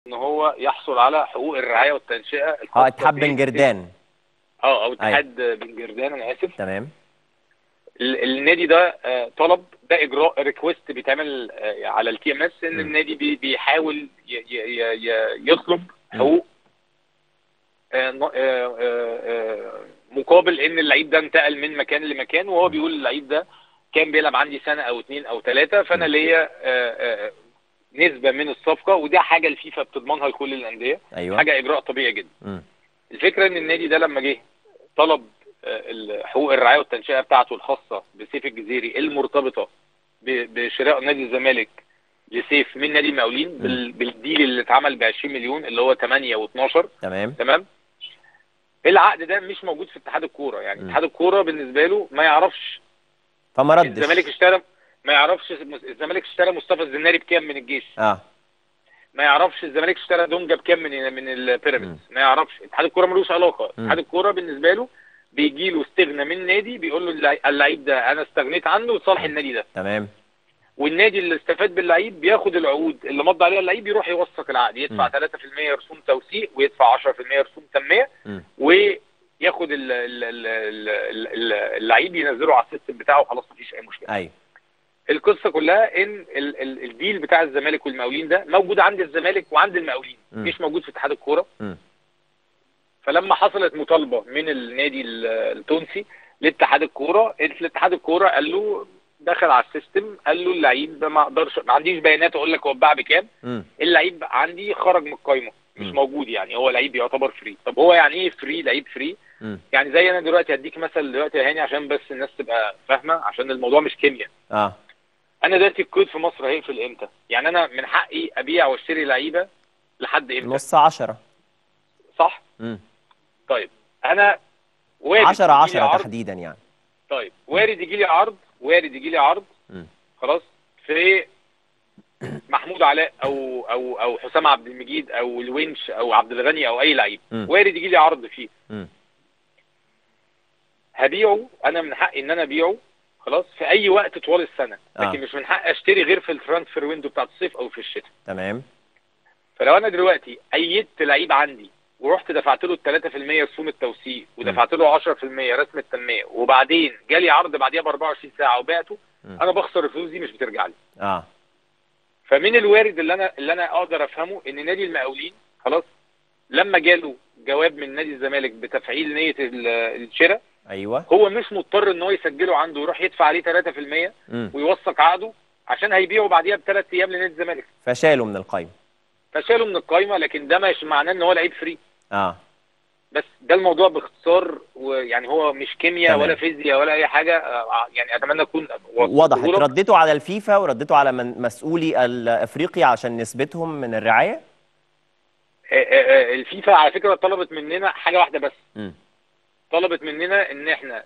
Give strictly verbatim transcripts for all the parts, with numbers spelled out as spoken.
ان هو يحصل على حقوق الرعايه والتنشئه اه الخاصه اتحاد ب بن جردان. اه او ايوه اتحاد بن جردان، انا اسف. تمام. ال- النادي ده آه، طلب، ده اجراء ريكويست بيتعمل آه، على التي ام اس، ان مم. النادي بي- بيحاول ي- ي- ي- يطلب مم. حقوق آه، ن- آه، آه، آه، مقابل ان اللعيب ده انتقل من مكان لمكان، وهو مم. بيقول اللعيب ده كان بيلعب عندي سنه او اتنين او تلاته، فانا مم. ليا آه، آه، نسبه من الصفقه، وده حاجه الفيفا بتضمنها لكل الانديه. ايوه. حاجه اجراء طبيعي جدا. مم. الفكره ان النادي ده لما جه طلب آه، حقوق الرعايه والتنشئه بتاعته الخاصه بسيف الجزيري المرتبطه ب- بشراء نادي الزمالك لسيف من نادي المقاولين مم. بال- بالديل اللي اتعمل ب عشرين مليون اللي هو تمانية و12. تمام. تمام. العقد ده مش موجود في اتحاد الكوره، يعني مم. اتحاد الكوره بالنسبه له ما يعرفش فما الزمالك ردش. اشترى، ما يعرفش الزمالك اشترى مصطفى الزناري بكام من الجيش، اه. ما يعرفش الزمالك اشترى دونجا بكام من من البيراميدز، مم. ما يعرفش. اتحاد الكوره ملوش علاقه. مم. اتحاد الكوره بالنسبه له بيجي له استغنى من نادي، بيقول له اللع- اللعيب ده انا استغنيت عنه لصالح مم. النادي ده، تمام. والنادي اللي استفاد باللعيب بياخد العقود اللي مضى عليها اللعيب، يروح يوثق العقد، يدفع مم. ثلاثة في المية رسوم توثيق ويدفع عشرة في المية رسوم تنميه، مم. وياخد ال- ال- ال- ال- ال- اللعيب ينزله على السيستم بتاعه، خلاص مفيش اي مشكله. ايوه. القصه كلها ان ال- ال- الديل بتاع الزمالك والمقاولين ده موجود عند الزمالك وعند المقاولين، مم. مش موجود في اتحاد الكوره. مم. فلما حصلت مطالبه من النادي ال- التونسي لاتحاد الكوره، الاتحاد الكوره قال له، دخل على السيستم قال له اللعيب ده ما اقدرش، ما عنديش بيانات اقول لك هو اتباع بكام، مم. اللعيب عندي خرج من القايمه، مش مم. موجود، يعني هو لعيب يعتبر فري. طب هو يعني ايه فري؟ لعيب فري مم. يعني زي انا دلوقتي هديك مثل دلوقتي يا هاني عشان بس الناس تبقى فاهمه، عشان الموضوع مش كيمياء. اه. انا دلوقتي القيد في مصر هيقفل امتى؟ يعني انا من حقي ابيع واشتري لعيبه لحد امتى؟ نص عشرة. صح؟ مم. طيب انا وارد عشرة يجي لي عشرة عرض، تحديدا يعني. طيب وارد يجي لي عرض، وارد يجي لي عرض مم. خلاص في محمود علاء او او او حسام عبد المجيد او الونش او عبد الغني او اي لعيب، مم. وارد يجي لي عرض فيه، مم. هبيعه. انا من حقي ان انا ابيعه خلاص في اي وقت طوال السنه، لكن اه. مش من حقي اشتري غير في الترانسفير ويندو بتاعت الصيف او في الشتاء. تمام. فلو انا دلوقتي ايدت لعيب عندي ورحت دفعت له ال ثلاثة في المية رسوم التوثيق مم. ودفعت له عشرة في المية رسم التنميه، وبعدين جالي عرض بعديها ب اربعة وعشرين ساعه وبعته، مم. انا بخسر الفلوس دي، مش بترجع لي. اه. فمن الوارد اللي انا اللي انا اقدر افهمه ان نادي المقاولين خلاص لما جاله جواب من نادي الزمالك بتفعيل نيه ال- الشراء، ايوه. هو مش مضطر ان هو يسجله عنده ويروح يدفع عليه ثلاثة في المية مم. ويوثق عقده، عشان هيبيعه بعديها بثلاث ايام لنادي الزمالك، فشالوا من القايمة. فشاله من القايمه. لكن ده مش معناه ان هو لعيب فري. اه. بس ده الموضوع باختصار، ويعني هو مش كيمياء ولا تمام. فيزياء ولا اي حاجه. آه، يعني اتمنى اكون وضحت. وصلته لك. رديتوا على الفيفا ورديتوا على من مسؤولي الافريقي عشان نسبتهم من الرعاية؟ آه، آه، آه، الفيفا على فكره طلبت مننا حاجه واحده بس، مم. طلبت مننا ان احنا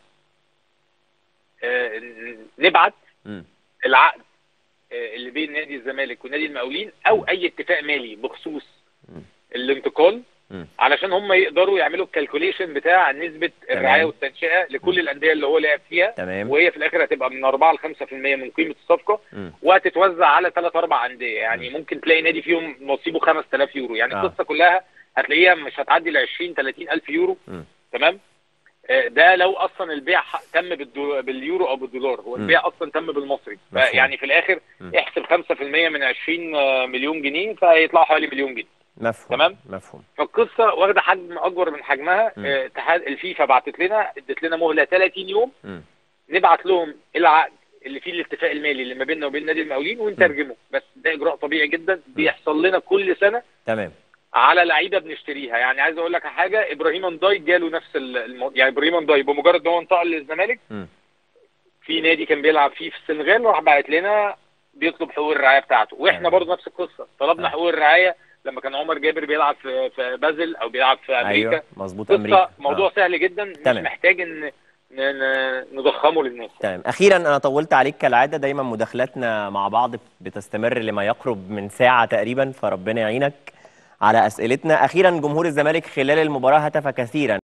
آه، نبعت مم. العقد آه، اللي بين نادي الزمالك ونادي المقاولين او اي اتفاق مالي بخصوص مم. الانتقال، مم. علشان هم يقدروا يعملوا الكالكوليشن بتاع نسبه الرعايه تمام. والتنشئه لكل الانديه اللي هو لعب فيها، تمام. وهي في الاخر هتبقى من اربعة ل خمسة في المية من قيمه الصفقه، مم. وهتتوزع على ثلاث اربع انديه. يعني مم. ممكن تلاقي نادي فيهم نصيبه خمسة آلاف يورو، يعني اه. القصه كلها هتلاقيها مش هتعدي ل عشرين ثلاثين الف يورو. مم. تمام. آه، ده لو اصلا البيع ح- تم بالدو... باليورو او بالدولار، هو مم. البيع اصلا تم بالمصري، مفهوم. يعني في الاخر مم. احسب خمسة في المية من عشرين مليون جنيه فهيطلعوا حوالي مليون جنيه. مفهوم. تمام. مفهوم. فالقصه واخده حجم اكبر من حجمها. مم. آه، اتحاد الفيفا بعتت لنا، ادت لنا مهله ثلاثين يوم مم. نبعت لهم العقد اللي فيه الاتفاق المالي اللي ما بيننا وبين نادي المقاولين ونترجمه. بس ده اجراء طبيعي جدا بيحصل لنا كل سنه تمام. على لعيبه بنشتريها. يعني عايز اقول لك حاجه، ابراهيم انداي جاله نفس الم... يعني ابراهيم انداي بمجرد ان هو انتقل للزمالك، مم. في نادي كان بيلعب فيه في السنغال راح باعت لنا بيطلب حقوق الرعايه بتاعته، واحنا تمام. برضه نفس القصه طلبنا آه. حقوق الرعايه لما كان عمر جابر بيلعب في في بازل او بيلعب في امريكا. ايوه مظبوط، قصه امريكا. موضوع آه. سهل جدا، مش تمام. محتاج ان ن- ن- نضخمه للناس. تمام. اخيرا انا طولت عليك كالعاده، دايما مداخلاتنا مع بعض بتستمر لما يقرب من ساعه تقريبا، فربنا يعينك على اسئلتنا. اخيرا، جمهور الزمالك خلال المباراه هتف كثيرا